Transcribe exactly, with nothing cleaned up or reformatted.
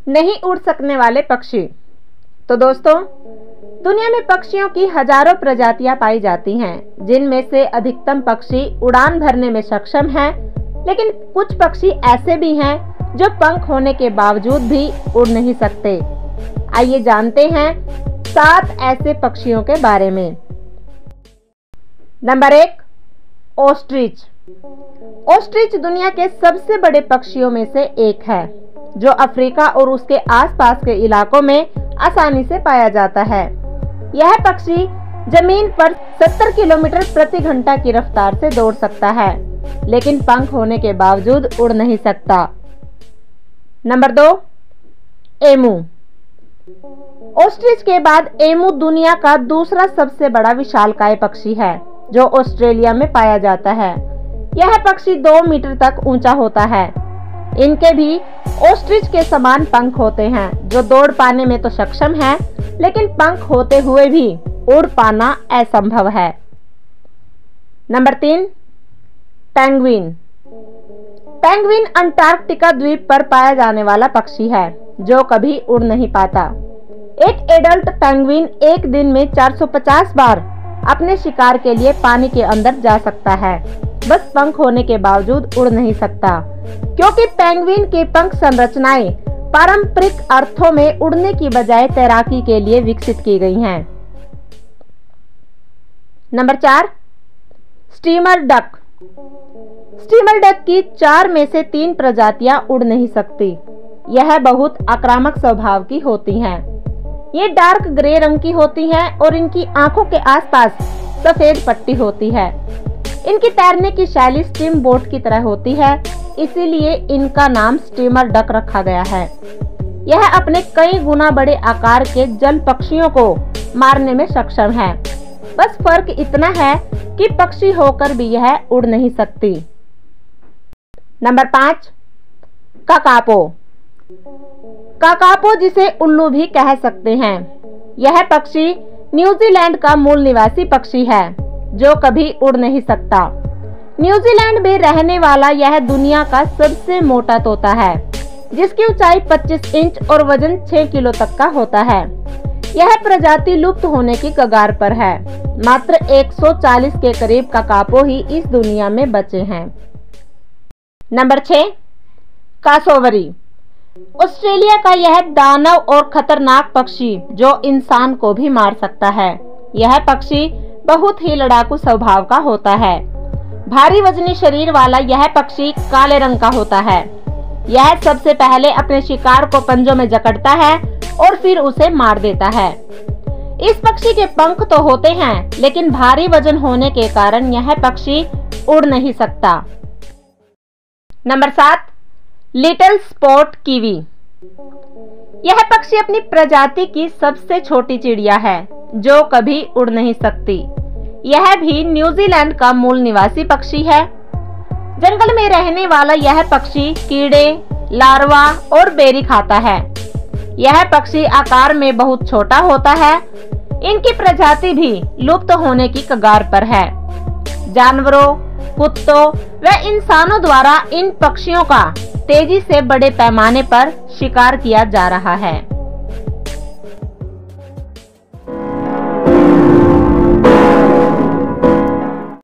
नहीं उड़ सकने वाले पक्षी। तो दोस्तों, दुनिया में पक्षियों की हजारों प्रजातियां पाई जाती हैं, जिनमें से अधिकतम पक्षी उड़ान भरने में सक्षम हैं, लेकिन कुछ पक्षी ऐसे भी हैं जो पंख होने के बावजूद भी उड़ नहीं सकते। आइए जानते हैं सात ऐसे पक्षियों के बारे में। नंबर एक, ऑस्ट्रिच। ऑस्ट्रिच दुनिया के सबसे बड़े पक्षियों में से एक है, जो अफ्रीका और उसके आसपास के इलाकों में आसानी से पाया जाता है। यह पक्षी जमीन पर सत्तर किलोमीटर प्रति घंटा की रफ्तार से दौड़ सकता है, लेकिन पंख होने के बावजूद उड़ नहीं सकता। नंबर दो, एमू। ऑस्ट्रिच के बाद एमू दुनिया का दूसरा सबसे बड़ा विशालकाय पक्षी है, जो ऑस्ट्रेलिया में पाया जाता है। यह पक्षी दो मीटर तक ऊंचा होता है। इनके भी ऑस्ट्रिच के समान पंख होते हैं, जो दौड़ पाने में तो सक्षम है, लेकिन पंख होते हुए भी उड़ पाना असंभव है। नंबर तीन, पेंगुइन। पेंगुइन अंटार्कटिका द्वीप पर पाया जाने वाला पक्षी है, जो कभी उड़ नहीं पाता। एक एडल्ट पेंगुइन एक दिन में चार सौ पचास बार अपने शिकार के लिए पानी के अंदर जा सकता है, बस पंख होने के बावजूद उड़ नहीं सकता, क्योंकि पेंगुइन की पंख संरचनाएं पारंपरिक अर्थों में उड़ने की बजाय तैराकी के लिए विकसित की गई हैं। नंबर चार, स्टीमर डक। स्टीमर डक की चार में से तीन प्रजातियां उड़ नहीं सकती। यह बहुत आक्रामक स्वभाव की होती हैं। ये डार्क ग्रे रंग की होती हैं और इनकी आंखों के आसपास सफेद पट्टी होती है। इनकी तैरने की शैली स्टीम बोट की तरह होती है, इसीलिए इनका नाम स्टीमर डक रखा गया है। यह अपने कई गुना बड़े आकार के जल पक्षियों को मारने में सक्षम है। बस फर्क इतना है कि पक्षी होकर भी यह उड़ नहीं सकती। नंबर पाँच, काकापो। काकापो, जिसे उल्लू भी कह सकते हैं, यह पक्षी न्यूजीलैंड का मूल निवासी पक्षी है, जो कभी उड़ नहीं सकता। न्यूजीलैंड में रहने वाला यह दुनिया का सबसे मोटा तोता है, जिसकी ऊंचाई पच्चीस इंच और वजन छह किलो तक का होता है। यह प्रजाति लुप्त होने की कगार पर है। मात्र एक सौ चालीस के करीब काकापो ही इस दुनिया में बचे हैं। नंबर छह, कासोवरी। ऑस्ट्रेलिया का यह दानव और खतरनाक पक्षी, जो इंसान को भी मार सकता है। यह पक्षी बहुत ही लड़ाकू स्वभाव का होता है। भारी वजनी शरीर वाला यह पक्षी काले रंग का होता है। यह सबसे पहले अपने शिकार को पंजों में जकड़ता है और फिर उसे मार देता है। इस पक्षी के पंख तो होते हैं, लेकिन भारी वजन होने के कारण यह पक्षी उड़ नहीं सकता। नंबर सात, लिटिल स्पॉट कीवी। यह पक्षी अपनी प्रजाति की सबसे छोटी चिड़िया है, जो कभी उड़ नहीं सकती। यह भी न्यूजीलैंड का मूल निवासी पक्षी है। जंगल में रहने वाला यह पक्षी कीड़े, लार्वा और बेरी खाता है। यह पक्षी आकार में बहुत छोटा होता है। इनकी प्रजाति भी लुप्त होने की कगार पर है। जानवरों, कुत्तों व इंसानों द्वारा इन पक्षियों का तेजी से बड़े पैमाने पर शिकार किया जा रहा है।